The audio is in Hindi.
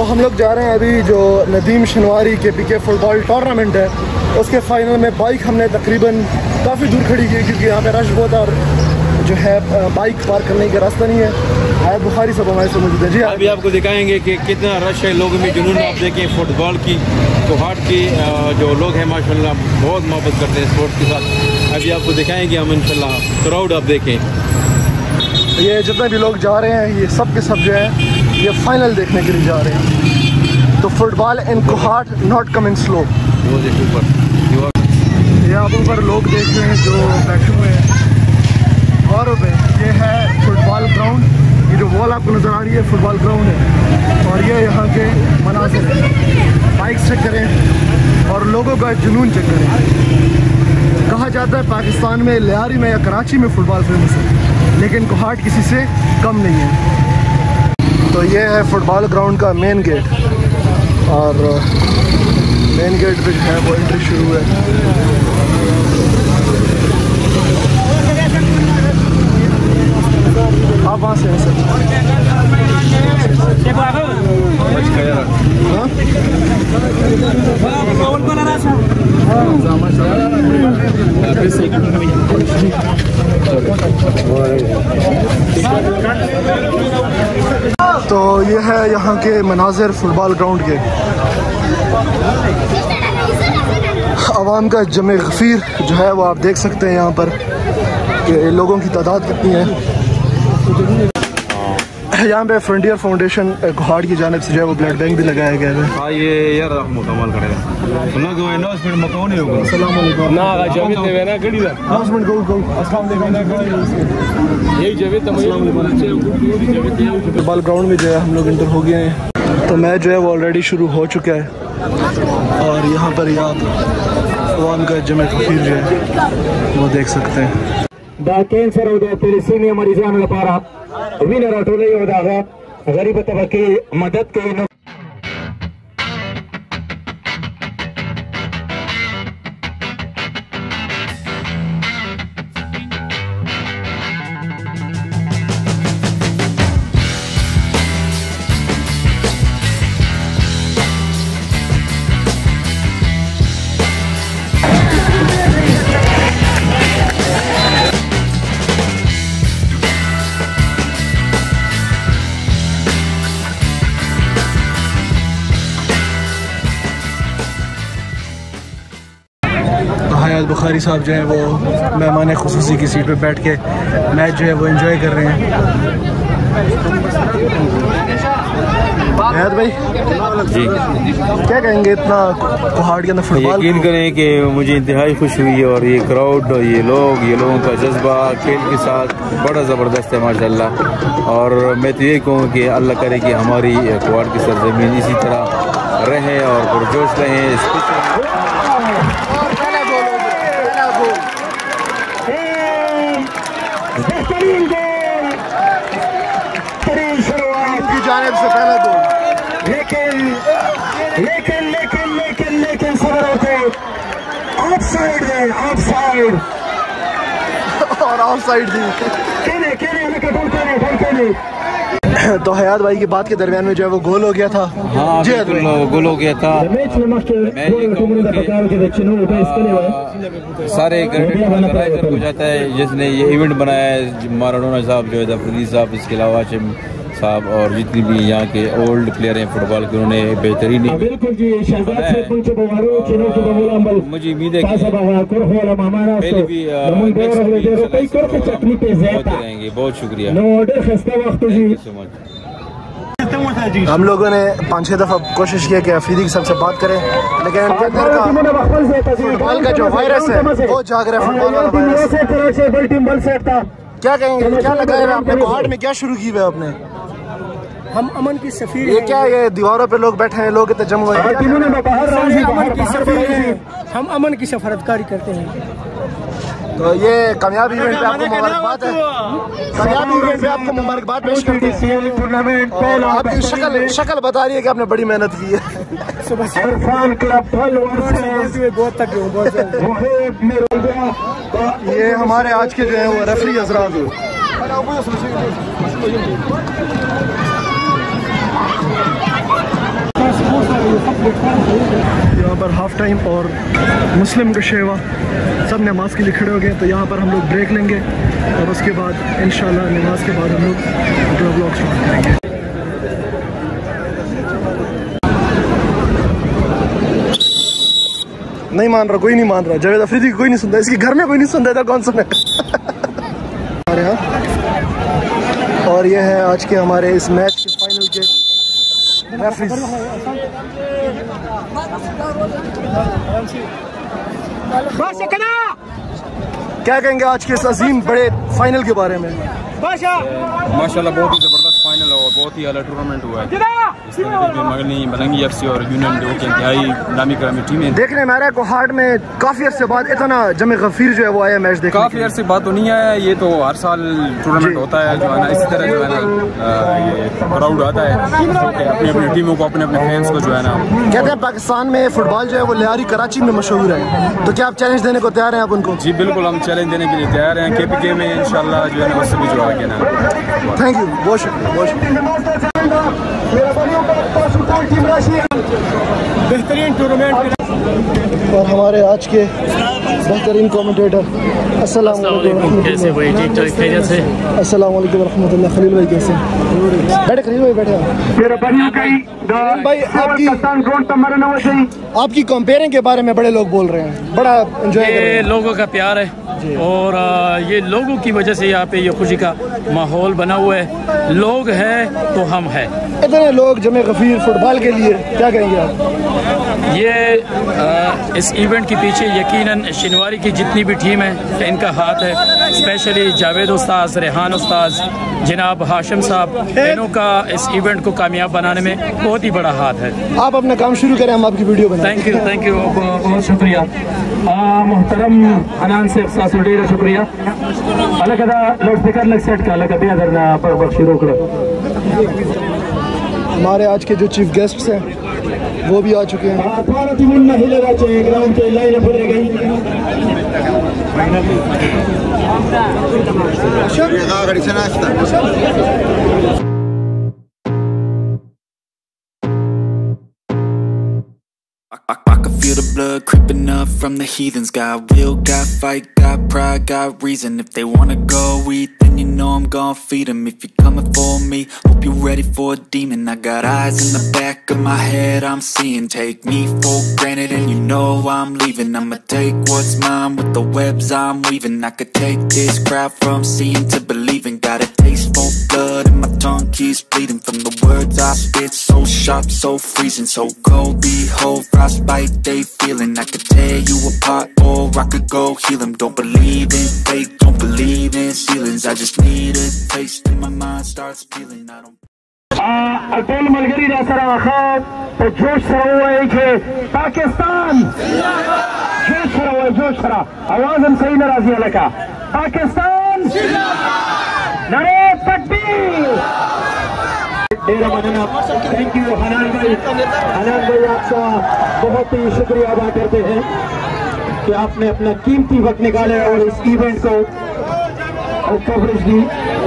हम लोग जा रहे हैं अभी जो नदीम शनवारी के पीके फुटबॉल टूर्नामेंट है उसके फाइनल में। बाइक हमने तकरीबन काफ़ी दूर खड़ी की क्योंकि यहाँ पे रश बहुत है और जो है बाइक पार्क करने का रास्ता नहीं है। आयत बुखारी सब हमारे से मौजूद है। जी अभी आपको दिखाएंगे कि कितना रश है, लोगों में जुनून आप देखें फुटबॉल की। कोहाट की जो लोग हैं माशाल्लाह बहुत मोहब्बत करते हैं स्पोर्ट्स के साथ। अभी आपको दिखाएंगे हम इंशाल्लाह क्राउड आप देखें। ये जितने भी लोग जा रहे हैं ये सब के सब जो है ये फाइनल देखने के लिए जा रहे हैं। तो football in Kohat not coming slow. ये आप ऊपर लोग देख रहे हैं जो बैठे हुए हैं और ये है फुटबॉल ग्राउंड। ये जो वॉल आपको नज़र आ रही है फुटबॉल ग्राउंड है और ये यहाँ के मनाज़िर हैं। बाइक्स चेक करें और लोगों का जुनून चेक करें। कहा जाता है पाकिस्तान में लियारी में या कराची में फ़ुटबॉल फेमस है लेकिन कोहाट किसी से कम नहीं है। तो ये है फुटबॉल ग्राउंड का मेन गेट और मेन गेट पे जो है वो एंट्री शुरू है। आप वहाँ से हैं सर? तो ये है यहाँ के मनाजिर फुटबॉल ग्राउंड के। आवाम का जमे गफीर जो है वो आप देख सकते हैं यहाँ पर कि लोगों की तादाद कितनी है। यहाँ पे फ्रंटियर फाउंडेशन कोहाट की जानिब से जो है वो ब्लड बैंक भी लगाया गया है। हाँ ये यार मुकम्मल करेगा फुटबॉल ग्राउंड में जो है हम लोग इंटर हो गए हैं। तो मैच जो है वो ऑलरेडी शुरू हो चुका है और यहाँ पर आप अवाम का जमे खफीर जो है वो देख सकते हैं। कैंसर थैलेसीमिया मरीजान लपारा विनर अटोले गरीब तबके मदद के बुखारी साहब जो है वो मेहमान खुसूसी की सीट पे बैठ के मैच जो है वो एंजॉय कर रहे हैं। भाई जी क्या कहेंगे इतना कोहाट के अंदर फुटबॉल? यकीन करें कि मुझे इंतहाई खुश हुई है और ये क्राउड और ये लोगों का जज्बा खेल के साथ बड़ा ज़बरदस्त है माशाल्लाह। और मैं तो यही कहूँ कि अल्लाह करे कि हमारी कोहाट की सरजमीन इसी तरह रहे और पुरजोश रहे। जानिब से पहला गोल लेकिन सबर होते ऑफसाइड है और ऑफसाइड थी। तो हयात भाई की बात के दरमियान में जो है वो गोल हो गया था। हाँ जी गोल हो गया था। सारे हो जाता है जिसने ये इवेंट बनाया है माराडोना साहब जो है अफरीदी साहब, इसके अलावा हाशिम साहब और जितनी भी यहाँ के ओल्ड प्लेयर हैं फुटबॉल के उन्होंने बेहतरीन मुझे उम्मीद है कि बहुत शुक्रिया। हम लोगों ने 5-6 दफ़ा कोशिश किया कि अफरीदी साहब से बात करें लेकिन उनके अंदर का फुटबॉल का जो वायरस है वो जाग रहा है। फुटबॉल क्या कहेंगे, क्या लगाया है आपने कोहाट में, क्या शुरू की है आपने? हम अमन की सफीर ये क्या ये दीवारों पे लोग बैठे हैं, लोग इतने जम हुए हैं। हम अमन की सफारतकारी करते हैं। तो ये कामयाब इवेंट पे आपको मुबारकबाद है। कामयाब इवेंट पे आपको मुबारकबाद पेश करते हैं। और आपकी शक्ल बता रही है कि आपने बड़ी मेहनत की है। ये हमारे आज के जो है वो रेफरी हजरात यहाँ पर हाफ टाइम और मुस्लिम का शेवा सब नमाज के लिए खड़े हो गए, तो यहाँ पर हम लोग ब्रेक लेंगे और उसके बाद इंशाल्लाह नमाज के बाद हम लोग अपना ब्लॉग स्टार्ट करेंगे। नहीं मान रहा, कोई नहीं मान रहा, जावेद अफरीदी कोई नहीं सुनता, इसके घर में कोई नहीं सुनता था, कौन सुने। और ये है आज के हमारे इस मैच के फाइनल के रेफरीज। क्या कहेंगे आज के इस अजीम बड़े फाइनल के बारे में? माशाल्लाह बहुत ही ज़बरदस्त फाइनल और बहुत ही अला टूर्नामेंट हुआ है। मगनी मलंगी एफसी और यूनियन जो कि इंतहाई नामी करामी टीमें देखने में आ रहा है कोहाट में काफ़ी अरसे बाद इतना जमे गफीर जो है वो आया मैच देखने। काफ़ी अरसे बात तो नहीं आया, ये तो हर साल टूर्नामेंट होता है जो है ना, इसी तरह जो है ना ये क्राउड आता है अपनी अपनी टीमों को, अपने अपने फैंस को जो है ना। कहते हैं पाकिस्तान में फुटबॉल जो है वो लियारी कराची में मशहूर है, तो क्या आप चैलेंज देने को तैयार हैं आप उनको? जी बिल्कुल, हम चैलेंज देने के लिए तैयार हैं। KPK में इंशाल्लाह जो है ना उससे भी जो आगे ना। थैंक यू, बहुत शुक्रिया, बहुत शुक्रिया। बेहतरीन टूर्नामेंट और हमारे आज के बेहतरीन कमेंटेटर अस्सलाम वालेकुम। कैसे भाई? ठीक ठाक, खैरियत से? अस्सलाम वालेकुम रहमतुल्लाह। खलील भाई कैसे? बैठे खलील भाई, बैठे भाई। आपकी कंपेयरिंग के बारे में बड़े लोग बोल रहे हैं, बड़ा एंजॉय कर रहे हैं। लोगों का प्यार है और ये लोगों की वजह से यहाँ पे ये खुशी का माहौल बना हुआ है। लोग हैं तो हम हैं। इतने लोग जमे गफीर फुटबॉल के लिए, क्या कहेंगे आप? ये इस इवेंट के पीछे यकीनन शिनवारी की जितनी भी टीम है इनका हाथ है, स्पेशली जावेद उस्ताद, रेहान उस्ताद, जनाब हाशिम साहब, इनों का इस इवेंट को कामयाब बनाने में बहुत ही बड़ा हाथ है। आप अपना काम शुरू करें, हम आपकी वीडियो बनाएं। थैंक यू, बहुत शुक्रिया मोहतरम हनान से शुक्रिया। अलग लाउड स्पीकर लग सेट का अलग हमारे आज के जो चीफ गेस्ट्स हैं वो भी आ चुके हैं। I can feel the blood creeping up from the heathens. Got will, got fight, got pride, got reason. If they wanna go eat, then you know I'm gon' feed them. If you're coming for me, hope you're ready for a demon. I got eyes in the back of my head, I'm seeing. Take me for granted and you know I'm leaving. I'ma take what's mine with the webs I'm weaving. I could take this crowd from seeing to believing. Got a taste for blood and my tongue keeps bleeding. From the words I spit, so sharp, so freezing. So cold, behold, frostbite they feeling. I could tear you apart or I could go heal them. Don't believe in fate, don't believe in ceilings. I just need a taste and my mind starts feeling. I don't अटल मलगरी रासरा खाब तो जोश रहा है कि पाकिस्तान जोश रहा आवाज हम सही नाराजी लगा पाकिस्तान नारे तकबीर। डेरा मनाना। थैंक यू हनान भाई आपका बहुत ही शुक्रिया अदा करते हैं कि आपने अपना कीमती वक्त निकाले और इस इवेंट को कवरेज दी।